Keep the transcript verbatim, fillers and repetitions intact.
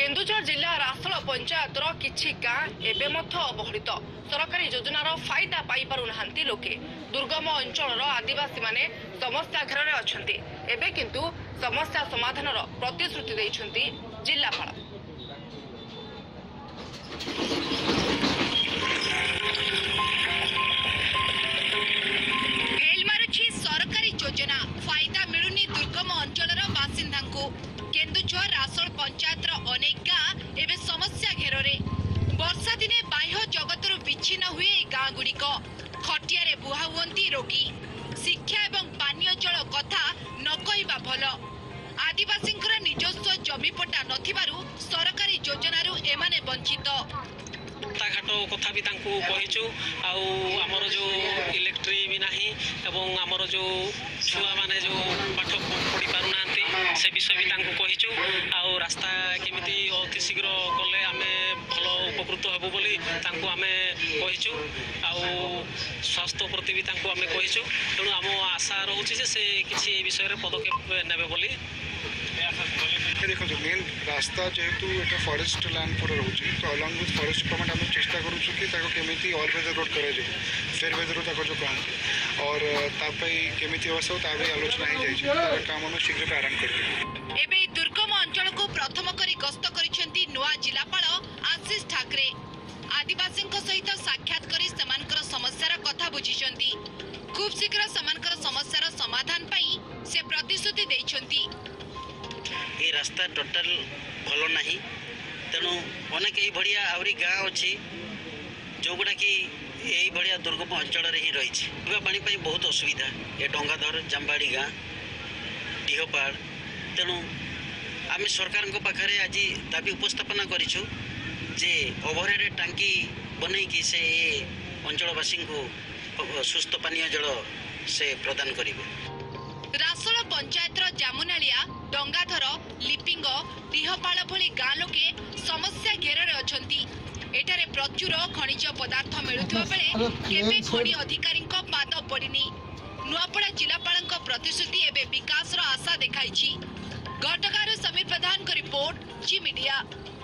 केन्दुझर जिला रासोल पंचायतर किछि गाँ एवं अवहेलित सरकारी योजनार फायदा पाई पारुनाहांती लोके दुर्गम अंचल आदिवासी माने समस्या घेर में अछंती एबे किंतु समस्या समाधान प्रतिश्रुति दैछंती जिल्लापाल। हेल मारुछि सरकारी योजना फायदा मिलुनी दुर्गम अंचल बासिंदा को। केन्दुझर रासोल पंचायतर अनेक गाँ एवं समस्या घेर में वर्षा दिने बाह्य जगतर विच्छिन्न हुए गाँ गुड़िक खटिया बुहा हुअंती रोगी। शिक्षा एवं पानीय जल कथा न कहवा भल। आदिवासी निजस्व जमीपटा नथिबारु सरकारी योजनारु एमाने वंचित। रास्ताघाट कथा भी कहीचु आमर जो इलेक्ट्री भी नाही एवं आमर जो छुआ माने जो पाठ पढ़ी पारुना से विषय भी कहीचु आउ रास्ता केमिति अति शीघ्र कले आमे भल उपकृत हेबु बोली तांको आमे कहीचु आउ स्वास्थ्य प्रति भी तांको आमे कहीचु। तेणु आम आशा रोचे जे से किछि ए विषय रे पदक्षेप नेबे बोली। देखो मेन रास्ता जेहेतु एटा फॉरेस्ट लैंड पर रोचे तो अलॉन्ग विथ फॉरेस्ट डिपार्टमेंट आम चेष्टा करूँ कि केमी ऑल वेदर रोड कर फेयर वेदर रोड जो कहते और केमी व्यवस्था ता भी आलोचना हो काम आम शीघ्र आरंभ कर। एबे दुर्गम अंचल को प्रथम करी गस्त करिसेंती नुआ जिलापाल आशीष ठाकरे। आदिवासी सहित साक्षात करी समानकर समस्यार कथा बुझिसेंती। खूब शीघ्र समानकर समस्यार समाधान पाई से प्रतिश्रुति दैछंती। ये रास्ता टोटाल भल नहीं तेणु अनेक ये भाया आहरी गाँ अच्छी जो गुड़ा कि यही भाया दुर्गम अंचल ही रही पानी बहुत असुविधा ये डंगाधर जाम्बाड़ी गाँ डीहपाड़। तेणु आम सरकार पाखे आज दाबी उपस्थापना करूँ जे ओवरहेड टांकी बनईकि से अंचलवासी को सुस्थ पानीय जल से प्रदान करेंगे। रासोल पंचायतर जामुनालिया डंगाधर लिपिंग डीहपाड़ भली गाँ लोके समस्या घेर में अछंती। एठारे प्रचुर खनिज पदार्थ मिलुथिबा बेले केबे खनि अधिकारी पाद पड़िनी। नुआपड़ा जिलापाल प्रतिश्रुति एवं विकास आशा देखाई। घटगार समीर प्रधान को रिपोर्ट जी मीडिया।